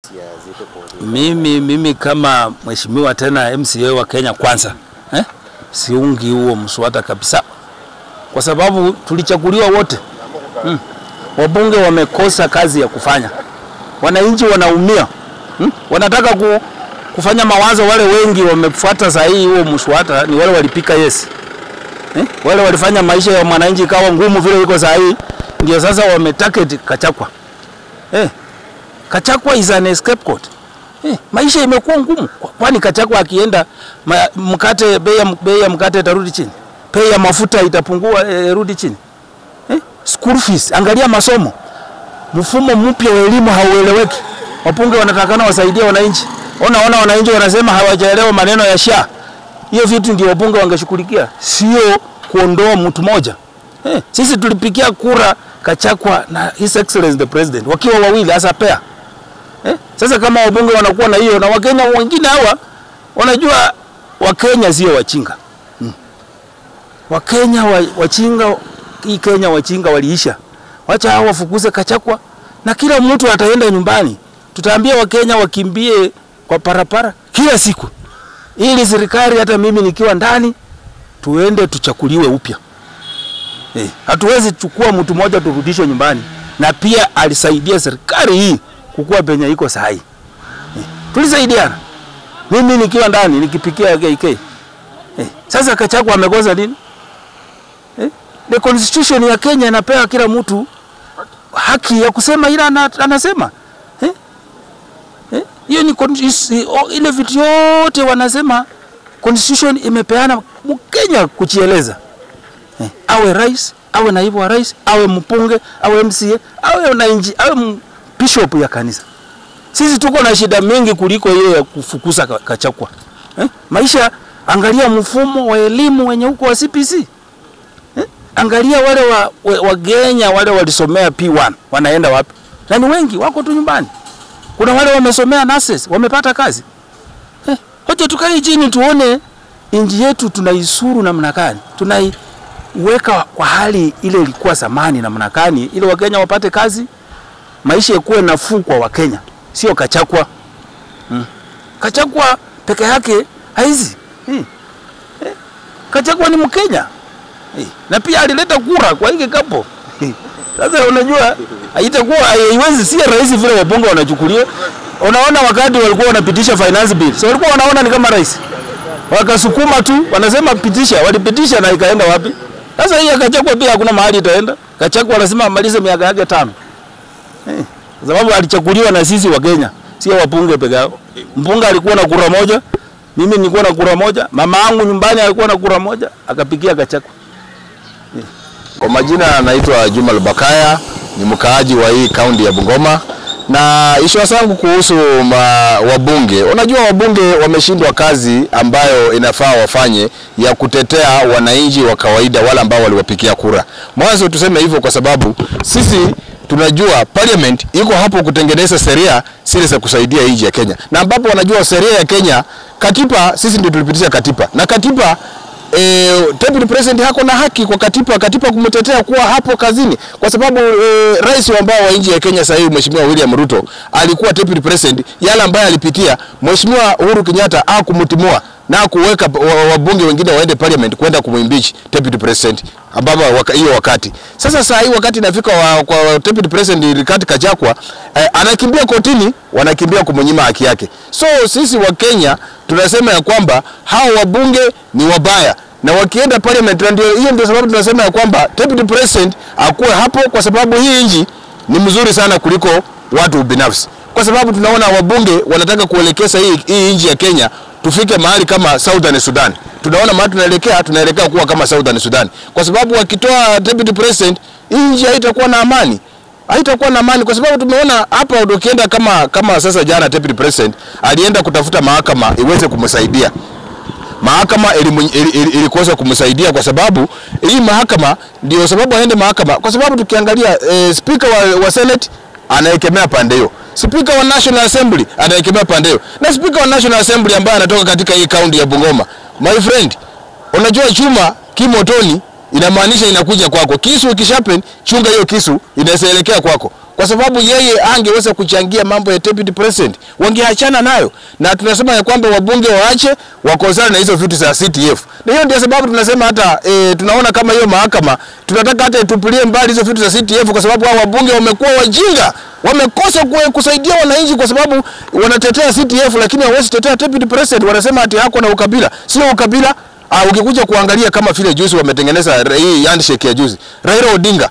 Mimi kama mheshimiwa tena MCA wa Kenya Kwanza, siungi huo mswada kabisa. Kwa sababu tulichaguliwa wote. Wabunge wamekosa kazi ya kufanya. Wananchi wanaumia. Wanataka kufanya mawazo, wale wengi wamefuata sahihi huo mswada ni wale walipika yes. Wale walifanya maisha ya mwananchi kawa ngumu vile iko sahihi, ndio sasa wametarget Gachagua. Gachagua is an scapegoat. Maisha imekuwa ngumu. Kwani Gachagua akienda mkate bei ya mkate itarudi chini. Bei ya mafuta itapungua rudi chini. School fees, angalia masomo. Mfumo mpya wa elimu haueleweki. Wabunge wanatakana wasaidia wananchi. Ona wananchi wanasema hawajaelewa maneno ya SHA. Hiyo vitu ndio wabunge wangeshughulikia, sio kuondoa mtu mmoja. Sisi tulipigia kura Gachagua na His Excellency the President wakiwa wawili hasa pair. Sasa kama wabunge wanakuwa na hiyo, na Wakenya wengine hawa wanajua Wakenya sio wachinga. Wakenya wachinga, hii Kenya wachinga waliisha. Wacha hao wafukuze Gachagua na kila mtu ataenda nyumbani. Tutaambia Wakenya wakimbie kwa parapara kila siku, ili serikali hata mimi nikiwa ndani tuende tuchakuliwe upya. Hatuwezi chukua mtu mmoja turudishe nyumbani, na pia alisaidia serikali hii kukua penye iko sahihi. Tulisaidiana. Mimi nikiwa ndani nikipikia KK. Sasa Gachagua amekosa nini? The constitution ya Kenya inapea kila mtu haki ya kusema ila anasema. Hiyo ni ile vitu yote wanasema constitution imepeana Mkenya kujieleza. Awe rais, awe naibu wa rais, awe mpunge, awe MCA, awe wananchi, awe bishop ya kanisa. Sisi tuko na shida mingi kuliko hiyo ya kufukuza Gachagua. Maisha, angalia mfumo wa elimu wenye huko wa CPC. Angalia wale wa Kenya wale walisomea P1 wanaenda wapi? Na ni wengi wako tu nyumbani. Kuna wale wamesomea nurses wamepata kazi. Hoja tukae chini tuone inji yetu tunaisuru namna gani? Tunaiweka kwa hali ile ilikuwa zamani namna gani ili Wakenya wapate kazi, maisha yakuwe nafuu kwa Wakenya, sio Gachagua. Gachagua peke yake haizi. Gachagua ni Mkenya. Na pia alileta kura kwa hiki kapo. Sasa unajua haitakuwa haiwezi, si rais vile wabunge wanachukulia. Unaona wakati walikuwa wanapitisha finance bill, so walikuwa wanaona ni kama rais. Wakasukuma tu, wanasema pitisha, walipitisha na ikaenda wapi? Sasa hii Gachagua pia hakuna mahali itaenda. Gachagua anasema amalize miaka yake 5. Sababu alichaguliwa na sisi wa Kenya, sio wabunge peke yao. Mbunge alikuwa na kura moja, mimi nilikuwa na kura moja, mama yangu nyumbani alikuwa na kura moja, akapigia Gachagua. Kwa majina anaitwa Juma Bakaya, ni mkaaji wa hii kaunti ya Bungoma, na issue zangu kuhusu wabunge. Unajua wabunge wameshindwa kazi ambayo inafaa wafanye ya kutetea wananchi wa kawaida wale ambao waliwapigia kura. Mwanzo tuseme hivyo kwa sababu sisi tunajua parliament iko hapo kutengeneza sheria zile za kusaidia nchi ya Kenya. Na ambapo wanajua sheria ya Kenya, katiba sisi ndio tulipitisha katiba. Na katiba Deputy President hako na haki kwa katiba kumtetea kuwa hapo kazini, kwa sababu rais ambao wa nchi ya Kenya sasa hivi Mheshimiwa William Ruto alikuwa Deputy President, yale ambaye alipitia Mheshimiwa Uhuru Kenyatta akumtimua na kuweka wabunge wengine waende parliament kwenda kumimpeach Deputy President ambapo hiyo wakati. Sasa hii wakati inafika kwa Deputy President Rigathi Gachagua anakimbia kotini, wanakimbia kumnyima haki yake. So sisi wa Kenya tunasema ya kwamba hao wabunge ni wabaya, na wakienda parliament, ndio hiyo ndio sababu tunasema ya kwamba Deputy President akuwe hapo, kwa sababu hii nchi ni mzuri sana kuliko watu binafsi. Kwa sababu tunaona wabunge wanataka kuelekeza hii nchi ya Kenya tufike mahali kama Southern Sudan. Tunaona mahali tunaelekea kuwa kama Southern Sudan. Kwa sababu wakitoa Deputy President, nchi haitakuwa na amani. Haitakuwa na amani, kwa sababu tumeona hapa ukienda kama sasa jana Deputy President alienda kutafuta mahakama iweze kumsaidia. Mahakama ilikosa kumsaidia kwa sababu hii mahakama ndio sababu aende mahakama, kwa sababu tukiangalia speaker wa Senate anaekemea pande hiyo. Speaker wa National Assembly anaekemea pande hiyo. Na Speaker wa National Assembly ambaye anatoka katika hii kaunti ya Bungoma. My friend, unajua chuma kimotoni inamaanisha inakuja kwako. Kisu ikishapen, chunga hiyo kisu inaelekea kwako. kwa sababu yeye angeweza kuchangia mambo ya deputy president, wangeachana nayo. Na tunasema ya kwamba wabunge waache wakozana na hizo vitu za CTF. Na hiyo ndio sababu tunasema hata tunaona kama hiyo mahakama tunataka hata itupulie mbali hizo vitu za CTF, kwa sababu hao wabunge wamekuwa wajinga, wamekosa kusaidia wananchi kwa sababu wanatetea CTF lakini hawezi tetea deputy president. Wanasema ati hako na ukabila. Sio ukabila. Ukikuja kuangalia kama vile juzi wametengeneza hii handshake ya juzi, Raila Odinga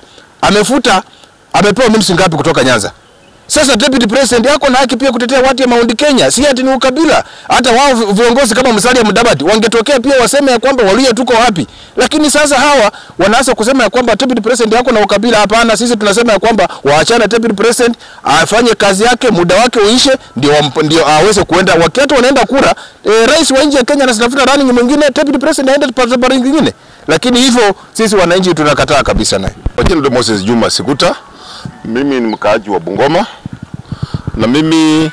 amepewa minutes ngapi kutoka Nyanza? Sasa deputy president yako na haki pia kutetea watu ya Mount Kenya, si ati ni ukabila. Hata wao viongozi kama Musalia Mudavadi wangetokea pia waseme ya kwamba Waluhya tuko wapi. Lakini sasa hawa wanaanza kusema ya kwamba deputy president yako na ukabila. Hapana, sisi tunasema ya kwamba waachane deputy president afanye kazi yake, muda wake uishe, ndio aweze kuenda. Wakati wanaenda kura, rais wa nchi ya Kenya anatafuta running mwingine, deputy president aende kwa nyingine. Lakini hivyo sisi wananchi tunakataa kabisa naye. Jina ndo Moses Juma Sikuta. Mimi ni mkaaji wa Bungoma, na mimi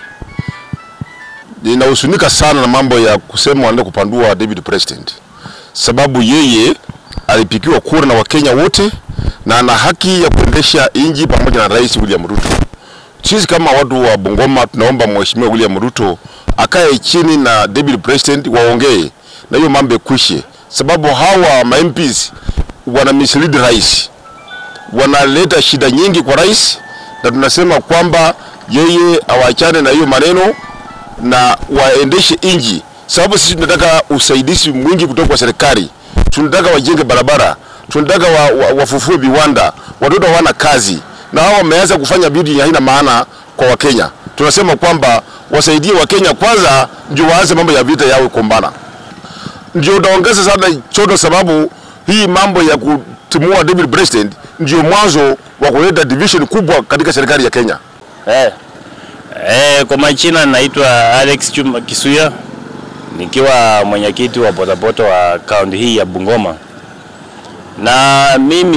ninahuzunika sana na mambo ya kusema wanaenda kupandua David President, sababu yeye alipigiwa kura na Wakenya wote na ana haki ya kuendesha inji pamoja na Rais William Ruto. Sisi kama watu wa Bungoma tunaomba Mheshimiwa William Ruto akae chini na David President waongee na hiyo mambo kwishe, sababu hawa MPs wana mislead rais, wanaleta shida nyingi kwa rais, na tunasema kwamba yeye awachane na hiyo maneno na waendeshe inji, sababu sisi tunataka usaidizi mwingi kutoka kwa serikali. Tunataka wajenge barabara, tunataka wafufue viwanda, watoto hawana kazi na hao wameanza kufanya vitu haina maana kwa Wakenya. Tunasema kwamba wasaidie Wakenya kwanza, ndio waanze mambo ya vita yao kumbana. Ndio utaongeza sana choto, sababu hii mambo ya kutimua David President ndio mwanzo wa kuleta division kubwa katika serikali ya Kenya. Kwa majina naitwa Alex Kisuya, nikiwa mwenyekiti wa bodaboda wa kaunti hii ya Bungoma. Na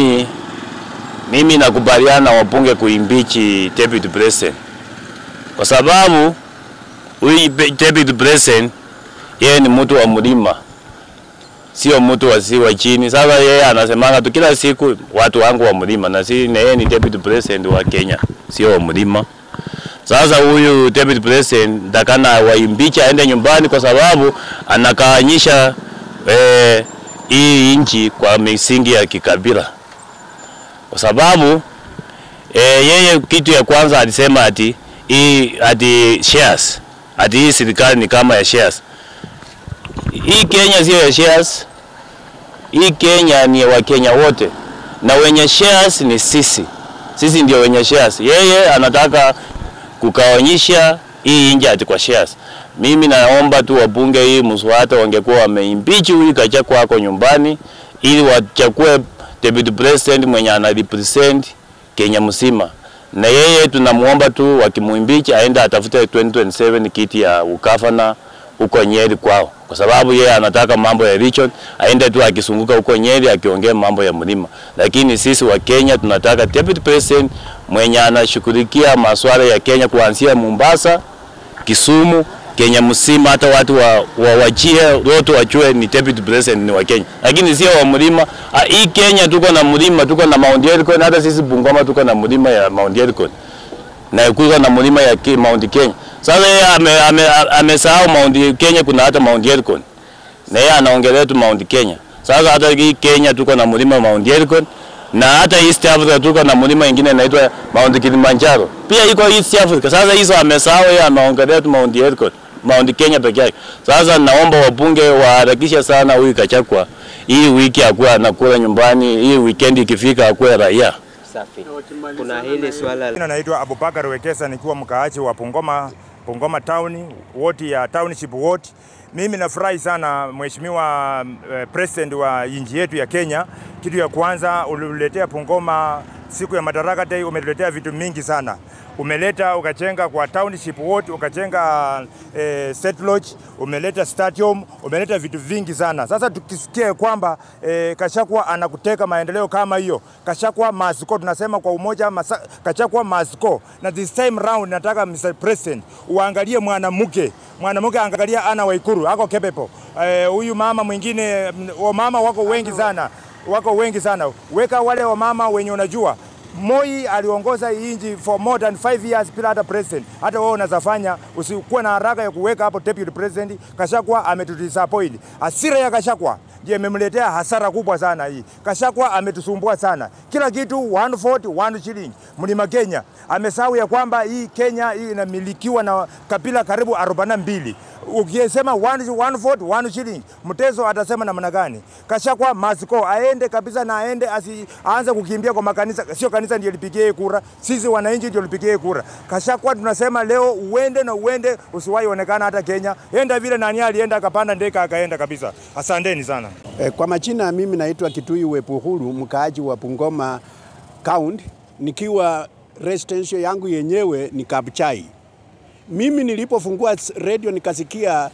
mimi nakubaliana wabunge kuimpeach deputy president, kwa sababu huyu deputy president yeye ni mtu wa mlima, sio mtu wa chini. Sasa yeye anasemanga tu kila siku watu wangu wa mlima, na yeye ni deputy president wa Kenya, sio wa mlima. Sasa huyu deputy president ndakana waimpeach aende nyumbani, kwa sababu anakaanyisha hii nchi kwa misingi ya kikabila. Kwa sababu yeye kitu ya kwanza alisema ati shares, ati hii serikali ni kama ya shares. Hii Kenya sio ya shares. Hii Kenya ni wa Kenya wote, na wenye shares ni sisi. Sisi ndio wenye shares. Yeye anataka kukaonyesha hii nje ati kwa shares. Mimi naomba tu wabunge hii mswada wangekuwa wameimpeach huyu Gachagua kwako nyumbani, ili wachakue deputy president mwenye ana represent Kenya mzima. Na yeye tunamuomba tu wakimuimpeach aende atafute 2027 kiti ya ukafana huko Nyeri kwao, kwa sababu yeye anataka mambo ya region, aende tu akisunguka huko Nyeri akiongea mambo ya mlima. Lakini sisi wa Kenya tunataka deputy president mwenye anashughulikia masuala ya Kenya kuanzia Mombasa, Kisumu, Kenya mzima, hata watu wachie wote wachue ni deputy president ni wa Kenya. Lakini sio wa mlima. Hii Kenya tuko na mlima, tuko na Mount Elgon, hata sisi Bungoma tuko na mlima ya Mount Elgon. Na kuko na mlima ya Mount Kenya. Sasa yeye amesahau Mount Kenya kuna hata Mount Elgon. Na yeye anaongelea tu Mount Kenya. Sasa hata hii Kenya tuko na mlima Mount Elgon, na hata East Africa tuko na mlima ingine inaitwa Mount Kilimanjaro. Pia iko East Africa. Sasa hizo amesahau, yeye anaongelea tu Mount Elgon, Mount Kenya peke yake. Sasa naomba wabunge waharakisha sana huyu Gachagua. Hii wiki akuwa anakula nyumbani, hii weekend ikifika akuwe raia. Safi. Kuna hili swala. Naitwa Abubakar Wekesa, nikiwa mkaaji wa Bungoma Town, ward ya Township ward. Mimi nafurahi sana Mheshimiwa President wa nchi yetu ya Kenya. Kitu ya kwanza uliletea Bungoma siku ya Madaraka Day, umetuletea vitu mingi sana. Umeleta ukajenga kwa Township ward, ukajenga set lodge, umeleta stadium, umeleta vitu vingi sana. Sasa tukisikia kwamba Gachagua anakuteka maendeleo kama hiyo, Gachagua maziko, tunasema kwa umoja Gachagua maziko. Na this time round nataka Mr. President uangalie mwanamke angalia Ana Waikuru, ako capable. Huyu mama mwingine, mama wako wengi sana. Weka wale wa mama wenye unajua Moi aliongoza inji for more than 5 years bila hata president. Hata wewe unazafanya usikuwa na haraka ya kuweka hapo deputy president. Gachagua ametudisappoint. Hasira ya Gachagua ndiye imemletea hasara kubwa sana hii. Gachagua ametusumbua sana. Kila kitu 140 1 shilling. Mlima Kenya amesahau ya kwamba hii Kenya hii inamilikiwa na kabila karibu 42. Ukisema 140 1 shilling, Mteso atasema namna gani? Gachagua masiko aende kabisa na aende aanze kukimbia kwa makanisa. Sio kanisa ndio lipigie kura, sisi wananchi ndio lipigie kura. Gachagua tunasema leo uende na uende, usiwahi onekana hata Kenya. Enda vile nani alienda akapanda ndege akaenda kabisa. Asanteni sana. Kwa majina mimi naitwa Kitui Wepuhuru, mkaaji wa Bungoma County, nikiwa residential yangu yenyewe ni Kabuchai. Mimi nilipofungua radio nikasikia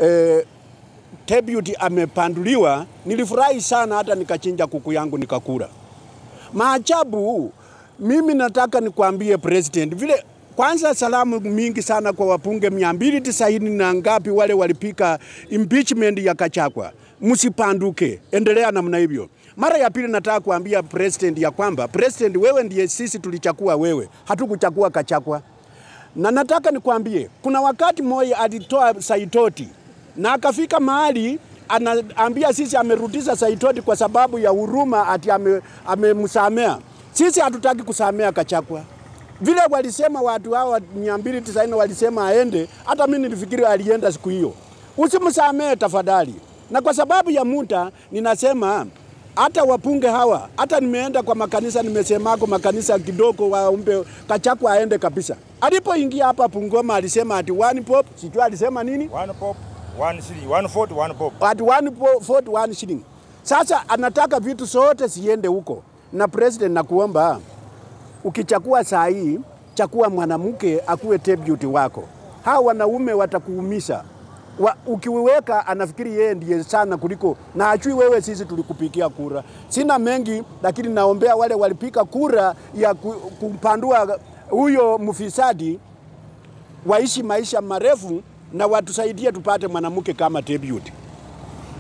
deputy amepanduliwa, nilifurahi sana, hata nikachinja kuku yangu nikakula. Maajabu, mimi nataka nikwambie president, vile kwanza salamu mingi sana kwa wapunge 290 na ngapi wale walipika impeachment ya Gachagua. Msipanduke, endelea namna hivyo. Mara ya pili nataka kuambia president ya kwamba president, wewe ndiye sisi tulichagua wewe, hatukuchagua Gachagua. Na nataka nikwambie, kuna wakati Moi alitoa Saitoti na akafika mahali anaambia sisi amerudisha Saitoti kwa sababu ya huruma, ati amemsamea. Sisi hatutaki kusamea Gachagua. Vile walisema watu hawa 290 walisema aende, hata mimi nilifikiri alienda siku hiyo. Usimsamee tafadhali. Na kwa sababu ya muda ninasema hata wapunge hawa, hata nimeenda kwa makanisa, nimesema kwa makanisa kidogo waombe Gachagua aende kabisa. Alipoingia hapa Bungoma alisema ati 1 pop, sijui alisema nini? 1 pop 1 shilling, 140 1 pop. Ati 140 1 shilling. Sasa anataka vitu zote siende huko. Na president nakuomba, ukichagua saa hii, chagua mwanamke akuwe deputy wako. Hawa wanaume watakuumisha. Ukiweka anafikiri yeye ndiye sana kuliko, na ajui wewe sisi tulikupikia kura. Sina mengi, lakini naombea wale walipika kura ya kumpandua huyo mfisadi waishi maisha marefu na watusaidie tupate mwanamke kama deputy.